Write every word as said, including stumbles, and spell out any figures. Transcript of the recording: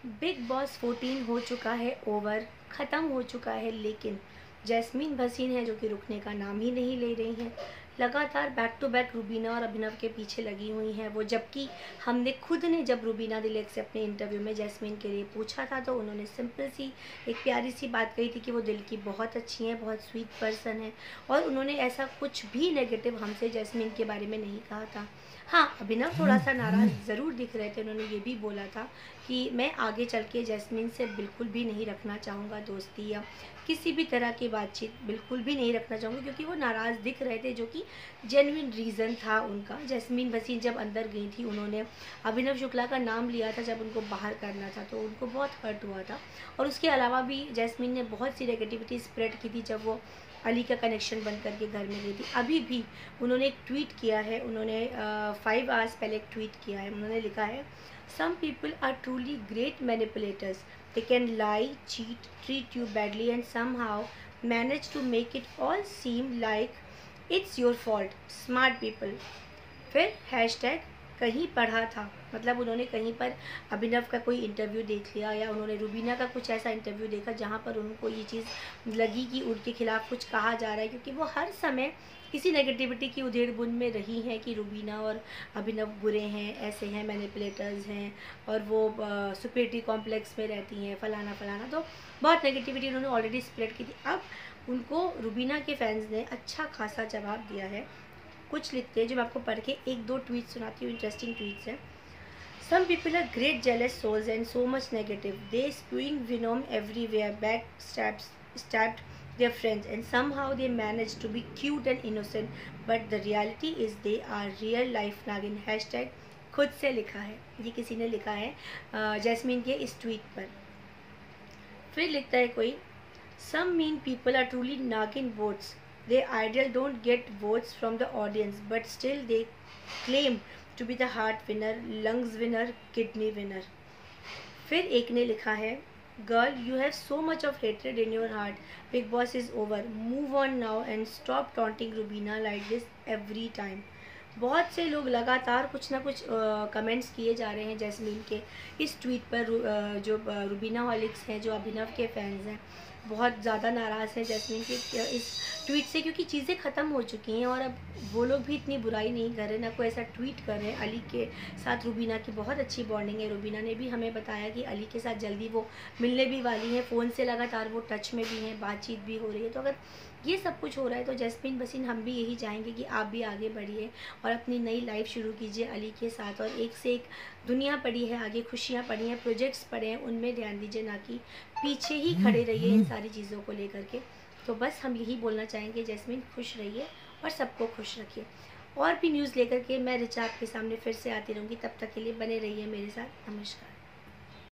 Big boss fourteen हो चुका है ओवर, ख़त्म हो चुका है, लेकिन जैस्मीन भसीन है जो कि रुकने का नाम ही नहीं ले रही हैं। लगातार बैक टू बैक रुबीना और अभिनव के पीछे लगी हुई हैं वो, जबकि हमने खुद ने जब रुबीना दिलेक से अपने इंटरव्यू में जैस्मीन के लिए पूछा था तो उन्होंने सिंपल सी एक प्यारी सी बात कही थी कि वो दिल की बहुत अच्छी हैं, बहुत स्वीट पर्सन है, और उन्होंने ऐसा कुछ भी नेगेटिव हमसे जैस्मीन के बारे में नहीं कहा था। हाँ, अभिनव थोड़ा सा नाराज़ ज़रूर दिख रहे थे। उन्होंने ये भी बोला था कि मैं आगे चल के जैस्मीन से बिल्कुल भी नहीं रखना चाहूँगा दोस्ती, या किसी भी तरह की बातचीत बिल्कुल भी नहीं रखना चाहूँगी, क्योंकि वो नाराज़ दिख रहे थे, जो कि जेन्युइन रीज़न था उनका। जैस्मीन भसीन जब अंदर गई थी, उन्होंने अभिनव शुक्ला का नाम लिया था जब उनको बाहर करना था, तो उनको बहुत हर्ट हुआ था। और उसके अलावा भी जैस्मीन ने बहुत सी नेगेटिविटी स्प्रेड की थी जब वो अली का कनेक्शन बंद करके घर में गई थी। अभी भी उन्होंने एक ट्वीट किया है, उन्होंने फाइव आवर्स पहले एक ट्वीट किया है। उन्होंने लिखा है, some people are truly great manipulators, they can lie, cheat, treat you badly and somehow manage to make it all seem like it's your fault, smart people. फिर hashtag कहीं पढ़ा था, मतलब उन्होंने कहीं पर अभिनव का कोई इंटरव्यू देख लिया, या उन्होंने रुबीना का कुछ ऐसा इंटरव्यू देखा जहाँ पर उनको ये चीज़ लगी कि उनके खिलाफ कुछ कहा जा रहा है, क्योंकि वो हर समय किसी नेगेटिविटी की उधेड़-बुन में रही हैं कि रुबीना और अभिनव बुरे हैं, ऐसे हैं, मैनिपुलेटर्स हैं, और वो सुपीरियरिटी कॉम्प्लेक्स में रहती हैं, फलाना फलाना। तो बहुत नेगेटिविटी उन्होंने ऑलरेडी स्प्रेड की थी। अब उनको रुबीना के फैंस ने अच्छा खासा जवाब दिया है। कुछ लिखते हैं, जो मैं आपको पढ़ के एक दो ट्वीट सुनाती हूँ, इंटरेस्टिंग ट्वीट्स हैं। Some people are great jealous souls and so much negative, they spewing venom everywhere, back stabs stabbed their friends, and somehow they manage to be cute and innocent, but the reality is they are real life naagin. Hashtag खुद से लिखा है, ये किसी ने लिखा है jasmine के इस ट्वीट पर। फिर लिखता है कोई, some mean people are truly नागिन votes, their ideal don't get votes from the audience, but still they claim to be the heart winner, lungs winner, kidney winner। फिर एक ने लिखा है, girl you have so much of hatred in your heart, Bigg Boss is over, move on now and stop taunting Rubina like this every time. बहुत से लोग लगातार कुछ ना कुछ कमेंट्स uh, किए जा रहे हैं जैस्मीन के इस ट्वीट पर। uh, जो रुबीना हॉलिक्स हैं, जो अभिनव के फैंस हैं, बहुत ज़्यादा नाराज़ हैं जैस्मीन के इस ट्वीट से, क्योंकि चीज़ें ख़त्म हो चुकी हैं और अब वो लोग भी इतनी बुराई नहीं कर रहे, ना कोई ऐसा ट्वीट कर रहे हैं। अली के साथ रुबीना की बहुत अच्छी बॉन्डिंग है। रुबीना ने भी हमें बताया कि अली के साथ जल्दी वो मिलने भी वाली हैं, फ़ोन से लगातार वो टच में भी हैं, बातचीत भी हो रही है। तो अगर ये सब कुछ हो रहा है तो जैस्मीन भसीन, हम भी यही चाहेंगे कि आप भी आगे बढ़िए और अपनी नई लाइफ शुरू कीजिए अली के साथ। और एक से एक दुनिया पड़ी है आगे, खुशियाँ पड़ी हैं, प्रोजेक्ट्स पड़े हैं, उनमें ध्यान दीजिए, ना कि पीछे ही खड़े रहिए इन सारी चीज़ों को लेकर के। तो बस हम यही बोलना चाहेंगे, जैस्मीन खुश रहिए और सबको खुश रखिए। और भी न्यूज़ लेकर के मैं रिचा आपके सामने फिर से आती रहूँगी, तब तक के लिए बने रहिए मेरे साथ। नमस्कार।